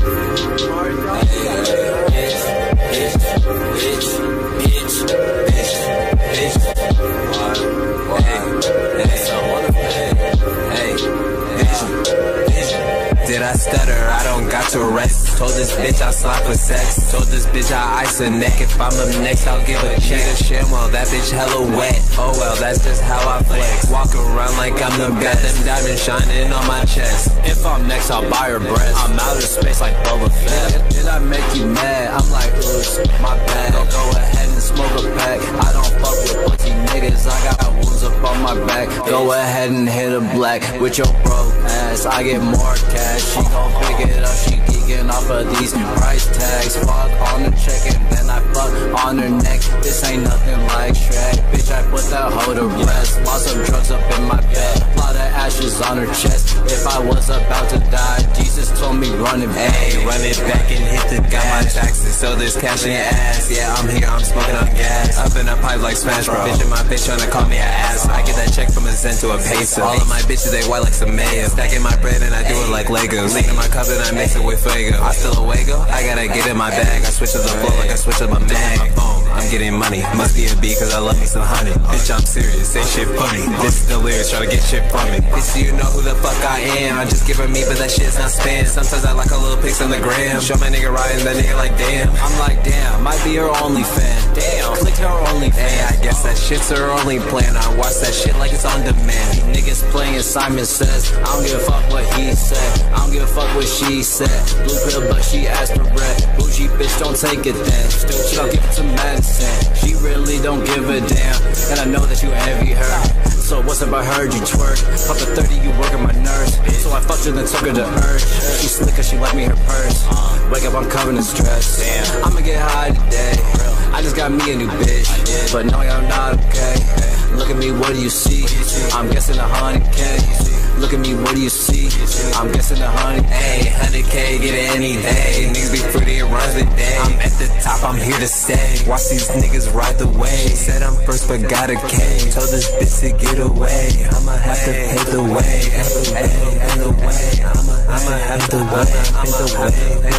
Did I stutter? I don't got to rest. Told this bitch I slap for sex. Told this bitch I ice her neck. If I'm up next, I'll give a check. A ShamWow, that bitch hella wet. Oh well, that's just how I flex. Walk around like I'm the best. Them diamonds shining on my chest. If I'm next, I'll buy her breast. I'm out of space like Boba Fett. Did I make you mad? I'm like, oops, my bad. Go ahead and smoke a pack. I don't fuck with pussy niggas. I got wounds up on my back. Go ahead and hit a black with your broke ass. I get more cash. She gon' pick it up. She geeking off of these price tags. Fuck on the check and then I fuck on her neck. This ain't nothing like Shrek. Bitch, I put that hoe to rest. Lost some drugs up in my bed. Lot of ashes on her chest. If I was about to die, Jesus told me run it back. Hey, run it back and hit the gas. Got my taxes, so there's cash in your ass. Yeah, I'm here, I'm smoking on gas. Up in a pipe like Smash Bro. Bitch in my bitch tryna call me an ass. I get that check from a cent to a peso. All of my bitches, they white like some mayo. Stacking my bread and I do it like Legos. Lean in my cup and I mix it with Fuego. I still a Wago, I gotta get in my bag. I switch to the flow like I switch up my mag. I'm getting money, must be a B cause I love me some honey. Bitch, I'm serious, ain't shit funny. This is the lyrics, try to get shit from me. Bitch, do you know who the fuck I am? I just give her me, but that shit's not spam. Sometimes I like a little pics on the gram. Show my nigga riding, that nigga like damn. I'm like damn, might be her only fan. Damn, click her only fan. Hey, I guess that shit's her only plan. I watch that shit like it's on demand. Niggas playing Simon Says. I don't give a fuck what he said. I don't give a fuck what she said. Blue pill, but she asked for bread. Bougie bitch, don't take it then. Still, she don't give it to medicine. She really don't give a damn. And I know that you envy her. So what's up, I heard you twerk. Pop the 30, you working my nerves. So I fucked her, then took her to Earth. She slick cause she left me her purse. Wake up, I'm covered in stress. I'ma get high today. I just got me a new bitch, but no, I'm not okay. Look at me, what do you see? I'm guessing 100K. Look at me, what do you see? I'm guessing 100K. Hey, 100K, get it any day. Niggas be pretty, it runs the day. I'm at the top, I'm here to stay. Watch these niggas ride the wave. Said I'm first, but got a K. Told this bitch to get away. I'ma have to pay the way. And the way. I'ma have to pay the way.